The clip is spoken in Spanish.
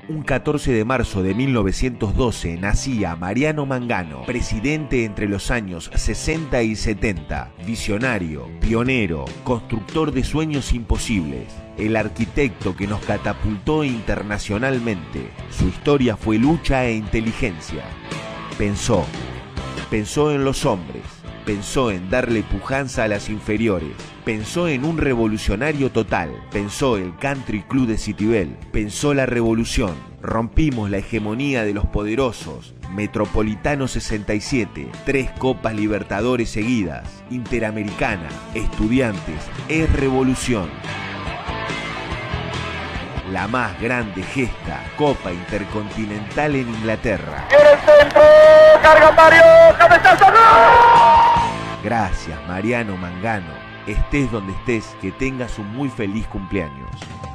Un 14 de marzo de 1912 nacía Mariano Mangano, presidente entre los años 60 y 70, visionario, pionero, constructor de sueños imposibles, el arquitecto que nos catapultó internacionalmente. Su historia fue lucha e inteligencia. Pensó en los hombres, pensó en darle pujanza a las inferiores, pensó en un revolucionario total, pensó el Country Club de Citibel, pensó la revolución, rompimos la hegemonía de los poderosos, Metropolitano 67, 3 Copas Libertadores seguidas, Interamericana, Estudiantes, es revolución. La más grande gesta, Copa Intercontinental en Inglaterra. ¡En el centro! ¡Carga Mario! ¡Cabezazo! ¡Gol! Gracias, Mariano Mangano. Estés donde estés, que tengas un muy feliz cumpleaños.